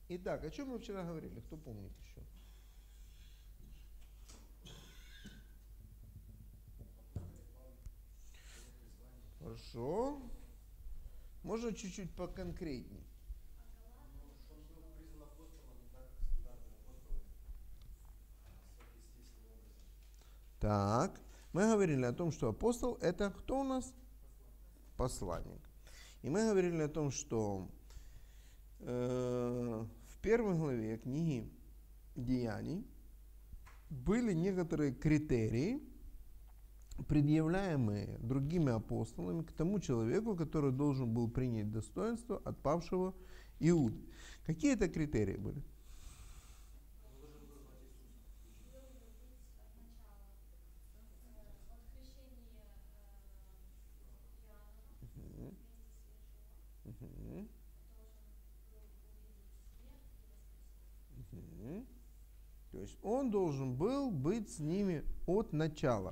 Итак, о чем мы вчера говорили? Кто помнит еще? Хорошо. Можно чуть-чуть поконкретней. Так, мы говорили о том, что апостол это кто у нас? Посланник. И мы говорили о том, что в первой главе книги Деяний были некоторые критерии, предъявляемые другими апостолами к тому человеку, который должен был принять достоинство от павшего Иуды. Какие это критерии были? То есть он должен был быть с ними от начала.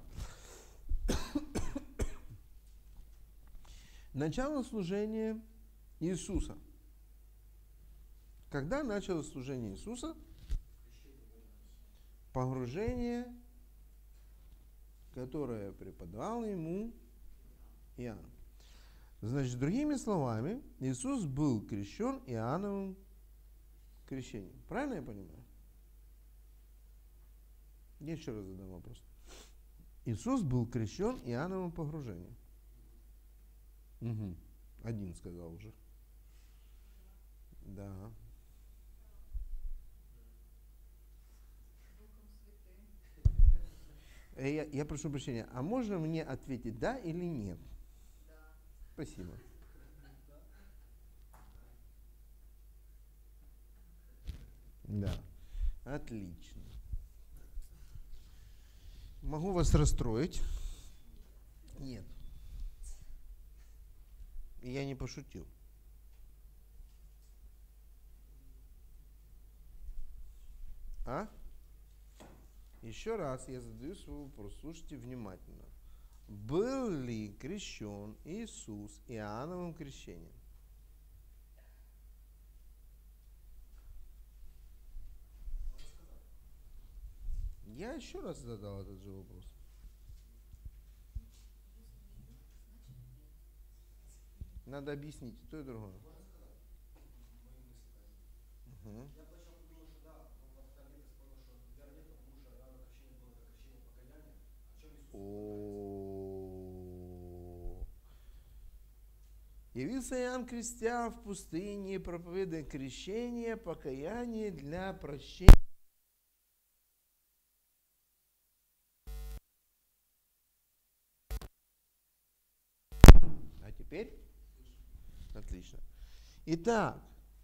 Начало служения Иисуса. Когда началось служение Иисуса? Погружение, которое преподавал ему Иоанн. Значит, другими словами, Иисус был крещен Иоанновым крещением. Правильно я понимаю? Я еще раз задам вопрос. Иисус был крещен Иоанновым погружением. Угу. Один сказал уже. Да. Я прошу прощения, а можно мне ответить да или нет? Да. Спасибо. Да. Отлично. Могу вас расстроить? Нет. И я не пошутил. А? Еще раз я задаю свой вопрос. Слушайте внимательно. Был ли крещен Иисус Иоанновым крещением? Я еще раз задал этот же вопрос. Надо объяснить то и другое. Угу. Явился Иоанн Крестя в пустыне, проповедуя крещение, покаяние для прощения. А теперь? Отлично. Итак,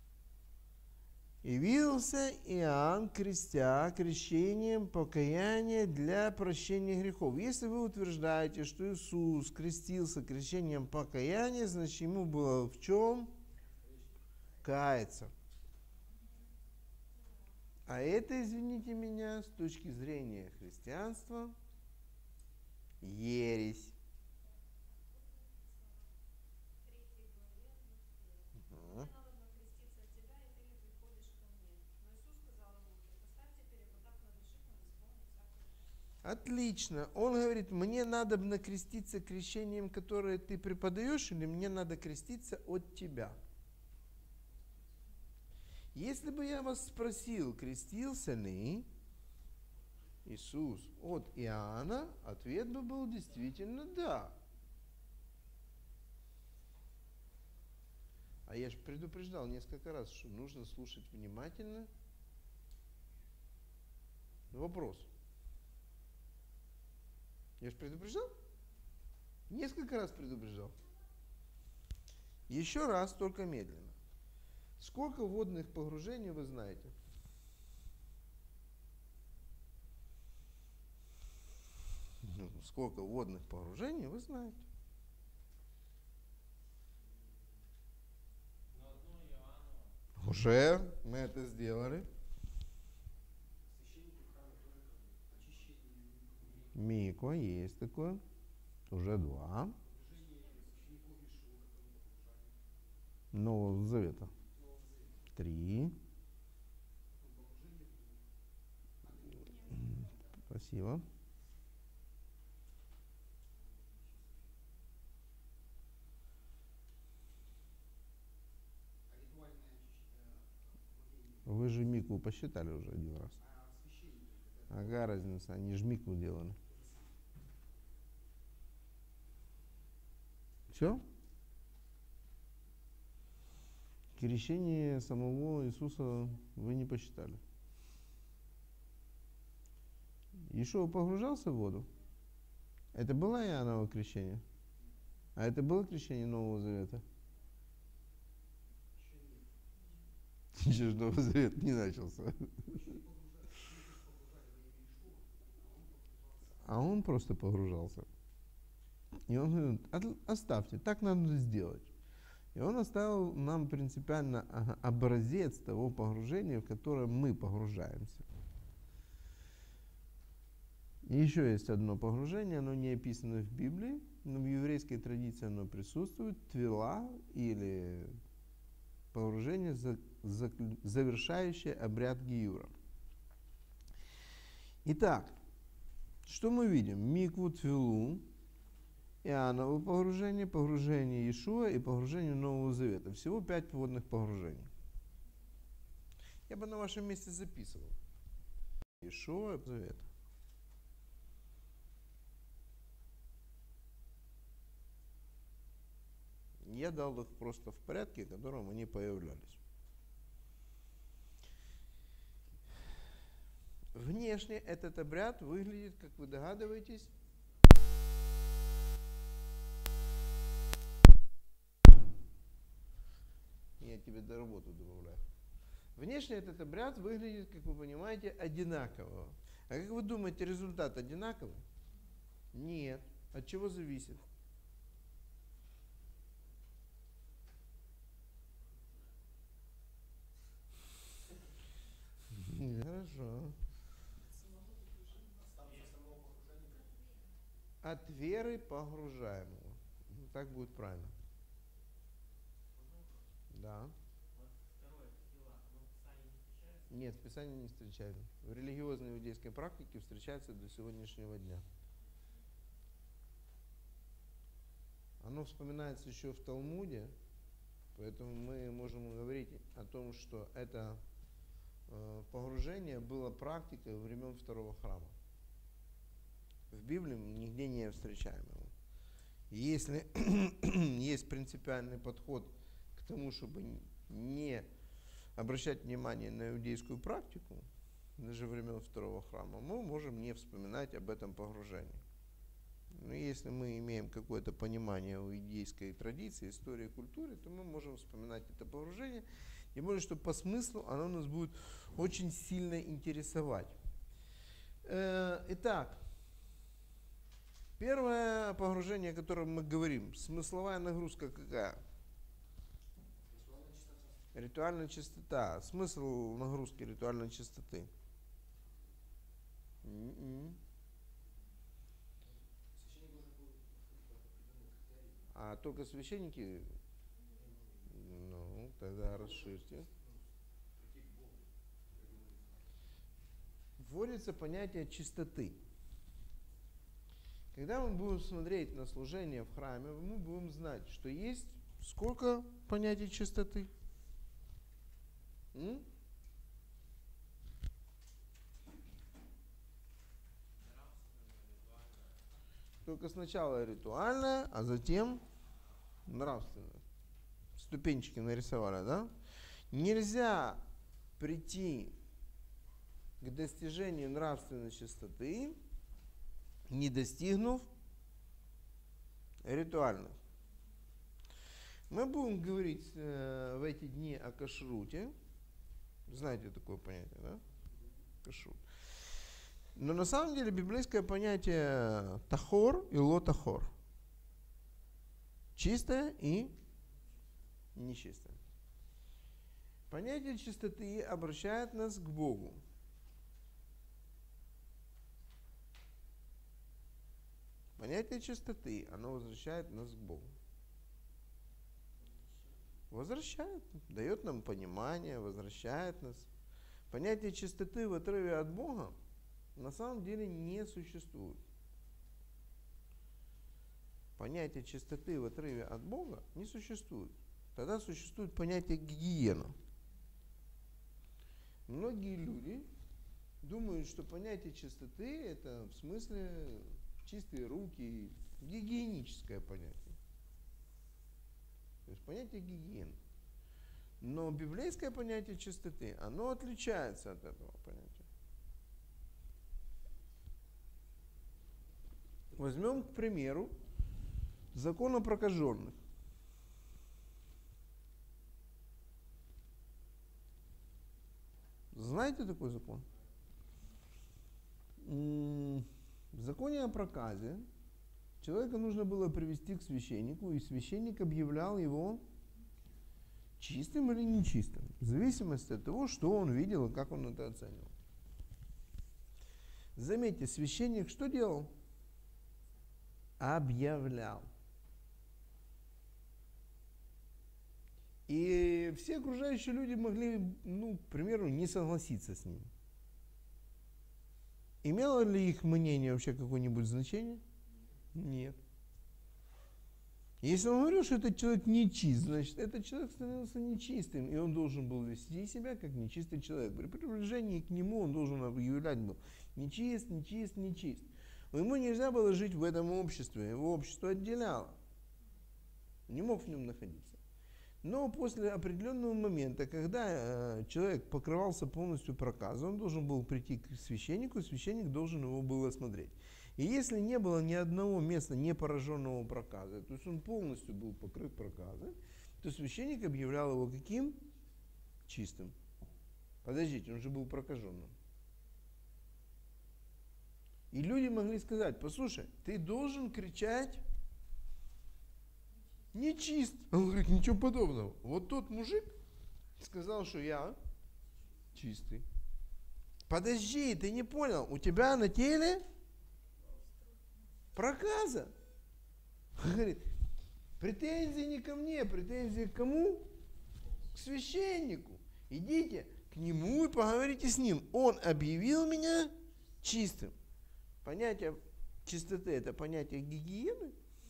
явился Иоанн Крестя крещением покаяния для прощения грехов. Если вы утверждаете, что Иисус крестился крещением покаяния, значит ему было в чем? Каяться. А это, извините меня, с точки зрения христианства, ересь. Отлично. Он говорит, мне надо накреститься крещением, которое ты преподаешь, или мне надо креститься от тебя? Если бы я вас спросил, крестился ли Иисус от Иоанна, ответ бы был действительно да. А я же предупреждал несколько раз, что нужно слушать внимательно. Вопрос. Я же предупреждал? Несколько раз предупреждал. Еще раз, только медленно. Сколько водных погружений вы знаете? Сколько водных погружений вы знаете? Уже мы это сделали. Миква есть такое. Уже 2. Нового Завета. 3. Спасибо. Вы же микву посчитали уже один раз. Ага, разница, они же микву делали. Все? Крещение самого Иисуса вы не посчитали. Иешуа погружался в воду? Это было Иоанново крещение? А это было крещение Нового Завета? Еще ж Новый Завет не начался. А он просто погружался. И он говорит, оставьте, так надо сделать. И он оставил нам принципиально образец того погружения, в которое мы погружаемся. И еще есть одно погружение, оно не описано в Библии, но в еврейской традиции оно присутствует. Твила или погружение, завершающее обряд гиюра. Итак, что мы видим? Микву, твилу, Иоанново погружение, погружение Иешуа и погружение Нового Завета. Всего 5 водных погружений. Я бы на вашем месте записывал. Иешуа и Завета. Я дал их просто в порядке, в котором они появлялись. Внешне этот обряд выглядит, как вы догадываетесь, я тебе до работы добавляю. Внешне этот обряд выглядит, как вы понимаете, одинаково. А как вы думаете, результат одинаковый? Нет. От чего зависит? Хорошо. От веры погружаемого. Так будет правильно. Да. Нет, в Писании не встречается. В религиозной иудейской практике встречается до сегодняшнего дня. Оно вспоминается еще в Талмуде, поэтому мы можем говорить о том, что это погружение было практикой времен Второго храма. В Библии мы нигде не встречаем его. Если есть принципиальный подход к тому, чтобы не обращать внимание на иудейскую практику, даже времен Второго храма, мы можем не вспоминать об этом погружении. Но если мы имеем какое-то понимание о иудейской традиции, истории, культуре, то мы можем вспоминать это погружение. Тем более, что по смыслу оно нас будет очень сильно интересовать. Итак, первое погружение, о котором мы говорим, смысловая нагрузка какая? Ритуальная чистота. Смысл нагрузки ритуальной чистоты? А только священники? Ну, тогда расширьте. Вводится понятие чистоты. Когда мы будем смотреть на служение в храме, мы будем знать, что есть сколько понятий чистоты? Только сначала ритуальное, а затем нравственное. Ступенчики нарисовали, да? Нельзя прийти к достижению нравственной чистоты, не достигнув ритуальных. Мы будем говорить в эти дни о кашруте. Знаете такое понятие, да? Кашрут. Но на самом деле библейское понятие тахор и лотахор. Чистое и нечистое. Понятие чистоты обращает нас к Богу. Понятие чистоты, оно возвращает нас к Богу. Возвращает, дает нам понимание, возвращает нас. Понятие чистоты в отрыве от Бога на самом деле не существует. Понятие чистоты в отрыве от Бога не существует. Тогда существует понятие гигиена. Многие люди думают, что понятие чистоты это в смысле чистые руки, гигиеническое понятие. То есть понятие гигиены. Но библейское понятие чистоты, оно отличается от этого понятия. Возьмем, к примеру, закон о прокаженных. Знаете такой закон? В законе о проказе человека нужно было привести к священнику, и священник объявлял его чистым или нечистым, в зависимости от того, что он видел и как он это оценивал. Заметьте, священник что делал? Объявлял. И все окружающие люди могли, к примеру, не согласиться с ним. Имело ли их мнение вообще какое-нибудь значение? Нет. Если он говорил, что этот человек нечист, значит, этот человек становился нечистым, и он должен был вести себя как нечистый человек. При приближении к нему он должен объявлять был нечист, нечист, нечист. Но ему нельзя было жить в этом обществе, его общество отделяло. Не мог в нем находиться. Но после определенного момента, когда человек покрывался полностью проказом, он должен был прийти к священнику, и священник должен его был осмотреть. И если не было ни одного места не пораженного проказа, то есть он полностью был покрыт проказом, то священник объявлял его каким? Чистым. Подождите, он же был прокаженным. И люди могли сказать: послушай, ты должен кричать нечист. Он говорит: ничего подобного. Вот тот мужик сказал, что я чистый. Подожди, ты не понял, у тебя на теле проказа. Он говорит: претензии не ко мне, претензии к кому? К священнику. Идите к нему и поговорите с ним. Он объявил меня чистым. Понятие чистоты — это понятие гигиены.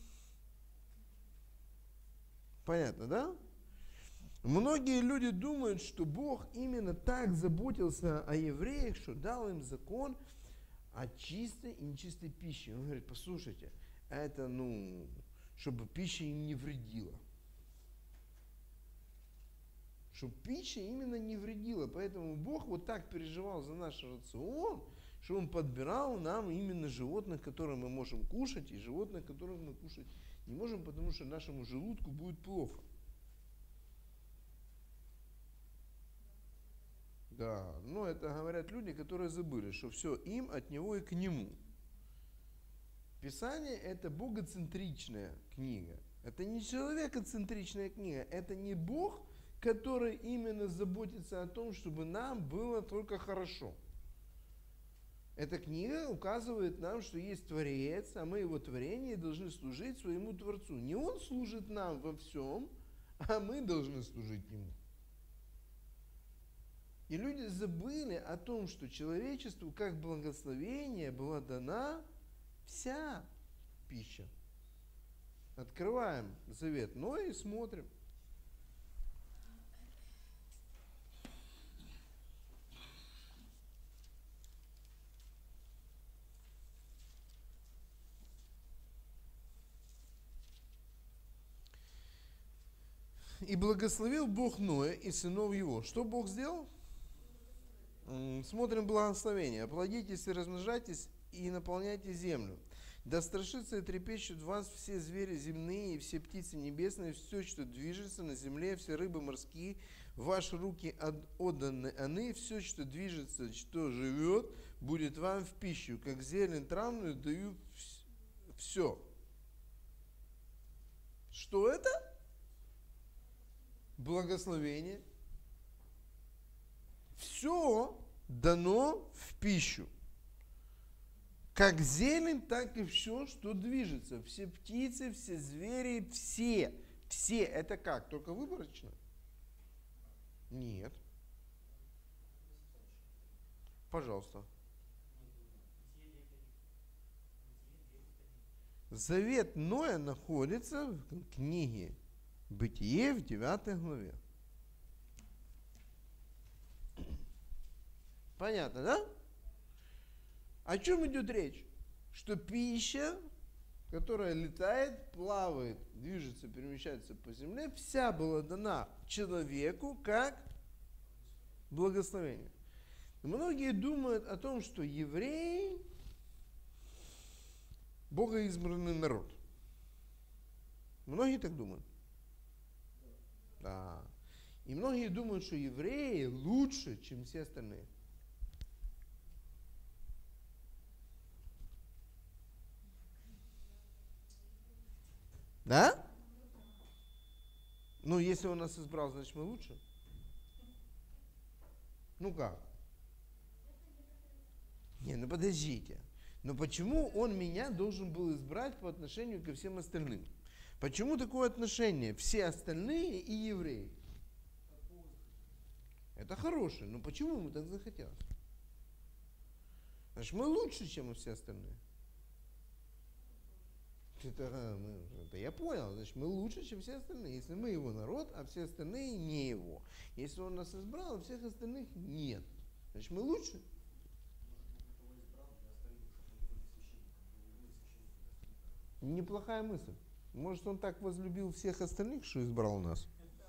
Понятно, да? Многие люди думают, что Бог именно так заботился о евреях, что дал им закон о чистой и нечистой пище. Он говорит: послушайте, это, чтобы пища им не вредила. Чтобы пища именно не вредила. Поэтому Бог вот так переживал за наш рацион, что Он подбирал нам именно животных, которые мы можем кушать, и животных, которых мы кушать не можем, потому что нашему желудку будет плохо. Да, но это говорят люди, которые забыли, что все им, от него и к нему. Писание — это богоцентричная книга. Это не человекоцентричная книга. Это не Бог, который именно заботится о том, чтобы нам было только хорошо. Эта книга указывает нам, что есть Творец, а мы его творение должны служить своему Творцу. Не Он служит нам во всем, а мы должны служить Ему. И люди забыли о том, что человечеству как благословение была дана вся пища. Открываем завет Ноя и смотрим. И благословил Бог Ноя и сынов его. Что Бог сделал? Смотрим благословение. Плодитесь и размножайтесь, и наполняйте землю. Да страшится и трепещут вас все звери земные, и все птицы небесные, все, что движется на земле, все рыбы морские. В ваши руки отданы они, все, что движется, что живет, будет вам в пищу. Как зелень травную даю все. Что это? Благословение. Все дано в пищу. Как зелень, так и все, что движется. Все птицы, все звери, все. Все. Это как? Только выборочно? Нет. Пожалуйста. Завет Ноя находится в книге Бытие в 9 главе. Понятно, да? О чем идет речь? Что пища, которая летает, плавает, движется, перемещается по земле, вся была дана человеку как благословение. Многие думают о том, что евреи богоизбранный народ. Многие так думают. Да. И многие думают, что евреи лучше, чем все остальные. Да? Ну, если он нас избрал, значит мы лучше. Ну как? Не, ну подождите. Но почему он меня должен был избрать по отношению ко всем остальным? Почему такое отношение? Все остальные и евреи. Это хорошее, но почему ему так захотелось? Значит, мы лучше, чем все остальные. Это я понял, значит, мы лучше, чем все остальные. Если мы его народ, а все остальные не его. Если он нас избрал, а всех остальных нет. Значит, мы лучше. Неплохая мысль. Может, он так возлюбил всех остальных, что избрал нас?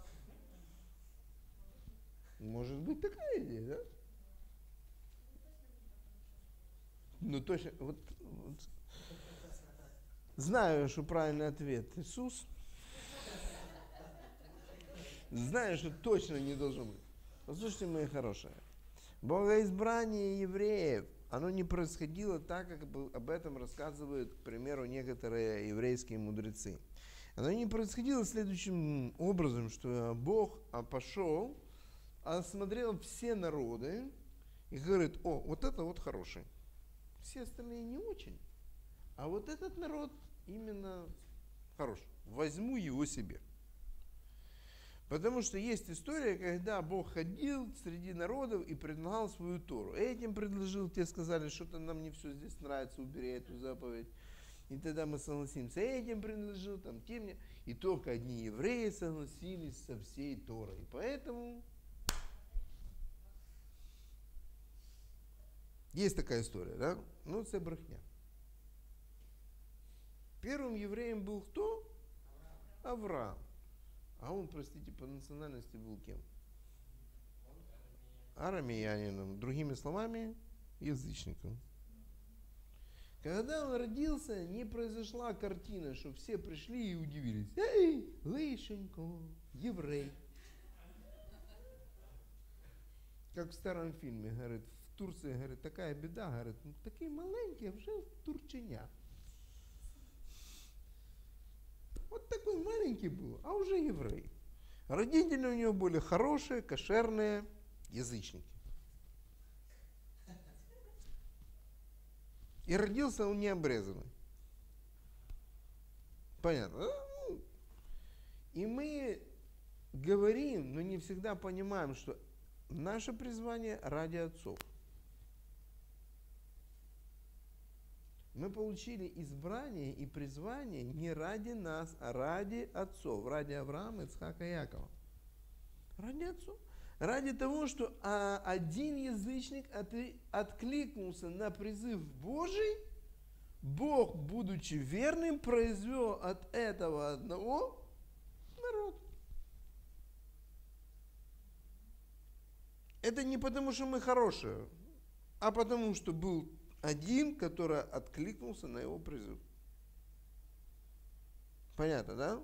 Может быть такая идея, да? Ну точно, вот знаю, что правильный ответ Иисус. Знаю, что точно не должен быть. Послушайте, мои хорошие. Богоизбрание евреев, оно не происходило так, как об этом рассказывают, к примеру, некоторые еврейские мудрецы. Оно не происходило следующим образом, что Бог пошел, осмотрел все народы и говорит: о, вот это вот хороший. Все остальные не очень. А вот этот народ именно хорош. Возьму его себе. Потому что есть история, когда Бог ходил среди народов и предлагал свою Тору. Этим предложил, те сказали, что-то нам не все здесь нравится, убери эту заповедь. И тогда мы согласимся. Этим предложил, там, тем не. И только одни евреи согласились со всей Торой. И поэтому есть такая история, да? Ну, это брехня. Первым евреем был кто? Авраам. А он, простите, по национальности был кем? Арамеянином. Другими словами, язычником. Когда он родился, не произошла картина, что все пришли и удивились. Эй, лышенько, еврей. Как в старом фильме, говорит, в Турции, говорит, такая беда, говорит, ну, такие маленькие, уже турченя. Вот такой маленький был, а уже еврей. Родители у него были хорошие, кошерные язычники. И родился он необрезанный. Понятно? И мы говорим, но не всегда понимаем, что наше призвание ради отцов. Мы получили избрание и призвание не ради нас, а ради отцов, ради Авраама, Ицхака и Якова. Ради отцов. Ради того, что один язычник откликнулся на призыв Божий, Бог, будучи верным, произвел от этого одного народ. Это не потому, что мы хорошие, а потому, что был один, который откликнулся на его призыв. Понятно, да?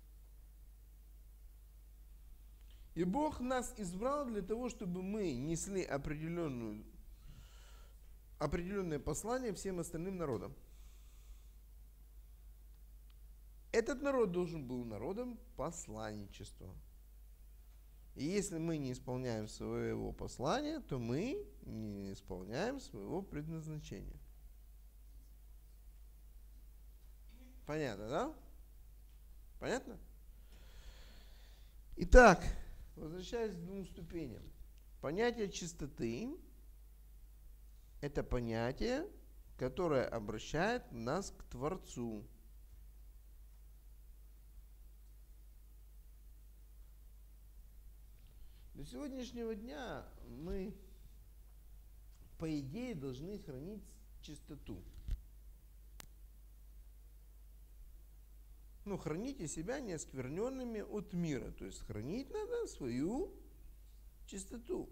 И Бог нас избрал для того, чтобы мы несли определенное послание всем остальным народам. Этот народ должен был народом посланничества. И если мы не исполняем своего послания, то мы не исполняем своего предназначения. Понятно, да? Понятно? Итак, возвращаясь к двум ступеням. Понятие чистоты – это понятие, которое обращает нас к Творцу. До сегодняшнего дня мы, по идее, должны хранить чистоту. Ну, храните себя неоскверненными от мира. То есть хранить надо свою чистоту.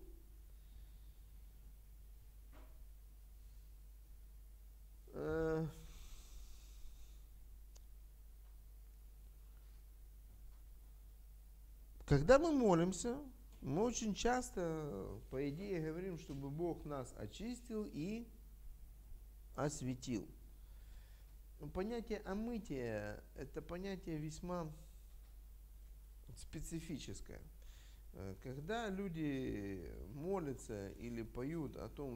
Когда мы молимся, мы очень часто, по идее, говорим, чтобы Бог нас очистил и осветил. Понятие омытия – это понятие весьма специфическое. Когда люди молятся или поют о том,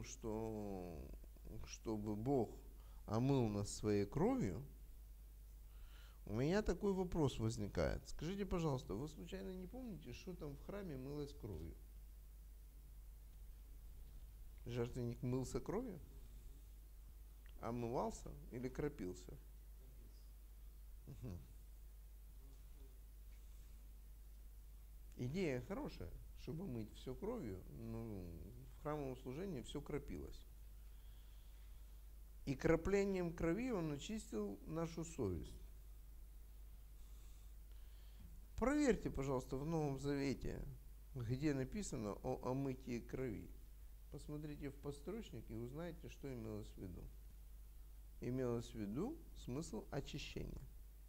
чтобы Бог омыл нас своей кровью, у меня такой вопрос возникает. Скажите, пожалуйста, вы случайно не помните, что там в храме мылось кровью? Жертвенник мылся кровью? Омывался или кропился? Угу. Идея хорошая, чтобы мыть все кровью, но в храмовом служении все кропилось. И краплением крови он очистил нашу совесть. Проверьте, пожалуйста, в Новом Завете, где написано о омытии крови. Посмотрите в подстрочник и узнаете, что имелось в виду. Имелось в виду смысл очищения.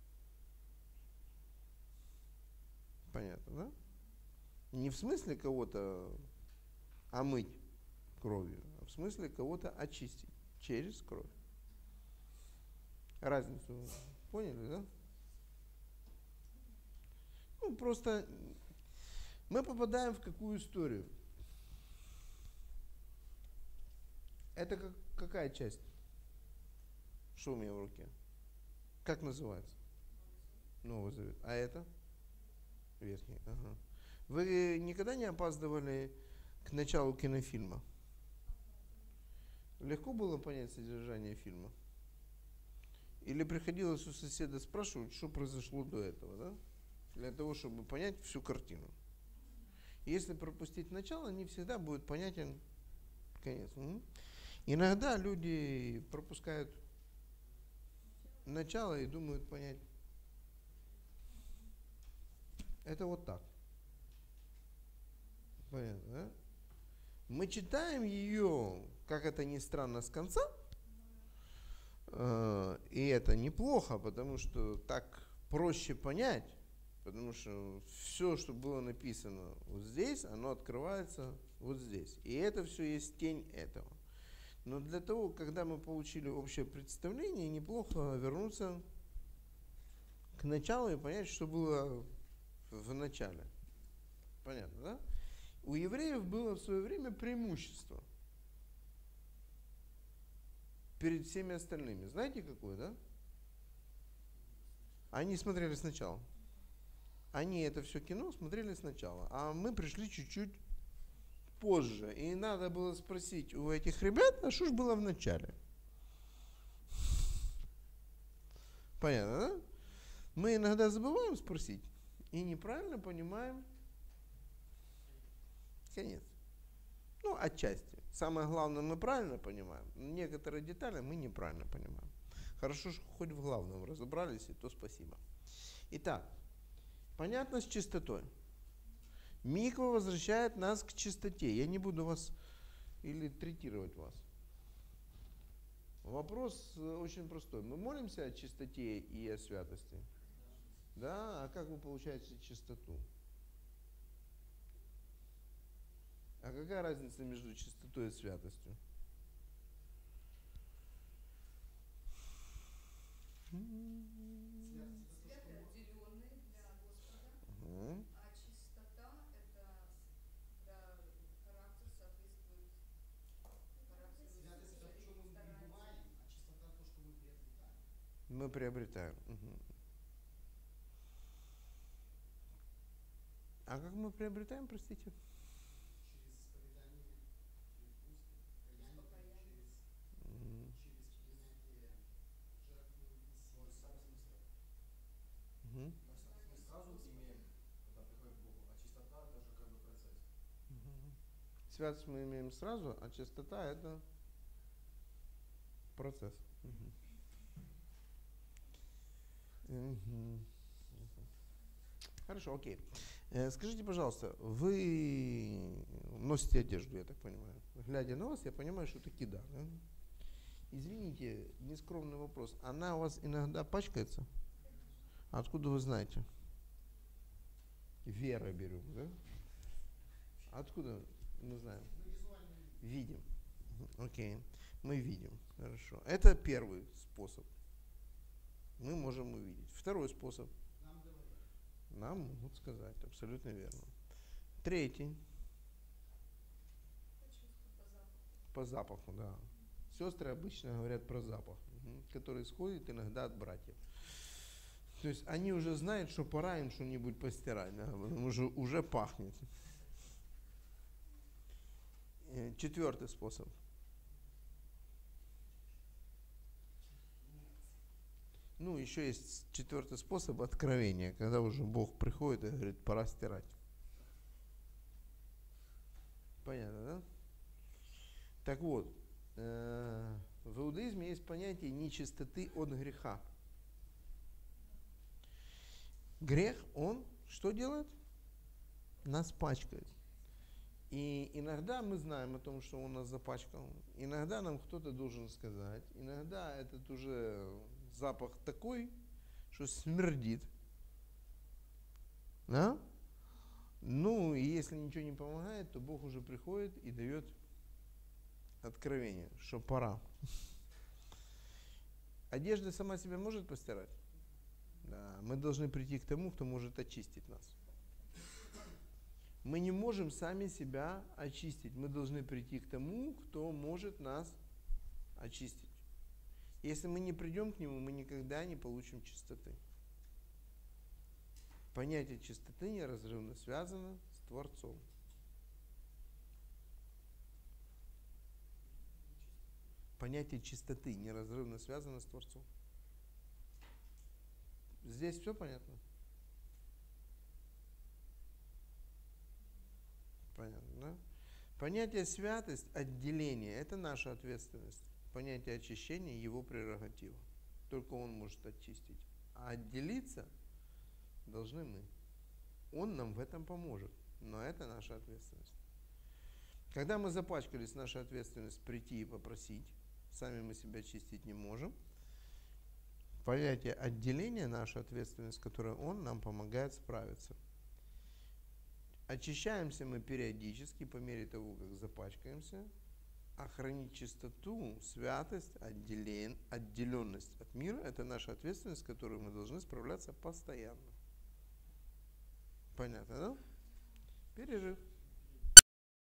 Понятно, да? Не в смысле кого-то омыть кровью, а в смысле кого-то очистить через кровь. Разницу поняли, да? Ну, просто мы попадаем в какую историю? Это какая часть? Что у меня в руке? Как называется? Новый Завет. А это? Ветхий. Ага. Вы никогда не опаздывали к началу кинофильма? Легко было понять содержание фильма? Или приходилось у соседа спрашивать, что произошло до этого, да? Для того, чтобы понять всю картину. Если пропустить начало, не всегда будет понятен конец. Иногда люди пропускают начало и думают понять. Это вот так. Понятно, да? Мы читаем ее, как это ни странно, с конца. И это неплохо, потому что так проще понять. Потому что все, что было написано вот здесь, оно открывается вот здесь. И это все есть тень этого. Но для того, когда мы получили общее представление, неплохо вернуться к началу и понять, что было в начале. Понятно, да? У евреев было в свое время преимущество перед всеми остальными. Знаете, какое, да? Они смотрели сначала. Они это все кино смотрели сначала, а мы пришли чуть-чуть позже. И надо было спросить у этих ребят, а что ж было в начале? Понятно, да? Мы иногда забываем спросить и неправильно понимаем конец. Ну, отчасти. Самое главное мы правильно понимаем, но некоторые детали мы неправильно понимаем. Хорошо, что хоть в главном разобрались, и то спасибо. Итак, понятно с чистотой. Миква возвращает нас к чистоте. Я не буду вас или третировать вас. Вопрос очень простой. Мы молимся о чистоте и о святости? Да? А как вы получаете чистоту? А какая разница между чистотой и святостью? Свят отделенный для Господа, а чистота это когда характер соответствует характеру Святость Иисуса это то, и что мы старается. пребываем, а чистота то, что мы приобретаем. Мы приобретаем. А как мы приобретаем, простите? Через исповедание, через устное покаяние, Покаяние. через принятие жертвы Мессии. Сами смысла. Мгм. Мы сразу имеем, когда приходим к Богу, а чистота это же как бы процесс. святость мы имеем сразу, а чистота это процесс. Мгм. Хорошо, окей. Скажите, пожалуйста, вы носите одежду, я так понимаю. Глядя на вас, я понимаю, что таки да. Извините, нескромный вопрос. Она у вас иногда пачкается? Откуда вы знаете? Вера берем, да? Откуда мы знаем? Мы визуально видим. Видим. Окей. Мы видим. Хорошо. Это первый способ. Мы можем увидеть. Второй способ. Нам говорят. Нам могут сказать. Абсолютно верно. Третий. По запаху, да. Сестры обычно говорят про запах, который исходит иногда от братьев. То есть они уже знают, что пора им что-нибудь постирать, да, потому что уже пахнет. Четвертый способ. Ну, еще есть четвертый способ откровения, когда уже Бог приходит и говорит, пора стирать. Понятно, да? Так вот, в иудаизме есть понятие нечистоты от греха. Грех, он что делает? Нас пачкает. И иногда мы знаем о том, что он нас запачкал. Иногда нам кто-то должен сказать. Иногда этот уже запах такой, что смердит. Да? Ну, и если ничего не помогает, то Бог уже приходит и дает откровение, что пора. Одежда сама себя может постирать? Да, мы должны прийти к тому, кто может очистить нас. Мы не можем сами себя очистить. Мы должны прийти к тому, кто может нас очистить. Если мы не придем к нему, мы никогда не получим чистоты. Понятие чистоты неразрывно связано с Творцом. Понятие чистоты неразрывно связано с Творцом. Здесь все понятно? Понятно, да? Понятие святость, отделение – это наша ответственность. Понятие очищения – его прерогатива. Только он может очистить. А отделиться должны мы. Он нам в этом поможет. Но это наша ответственность. Когда мы запачкались, наша ответственность прийти и попросить. Сами мы себя очистить не можем. Понятие отделения – наша ответственность, которой он нам помогает справиться. Очищаемся мы периодически, по мере того, как запачкаемся. А хранить чистоту, святость, отделенность от мира – это наша ответственность, с которой мы должны справляться постоянно. Понятно, да? Перерыв.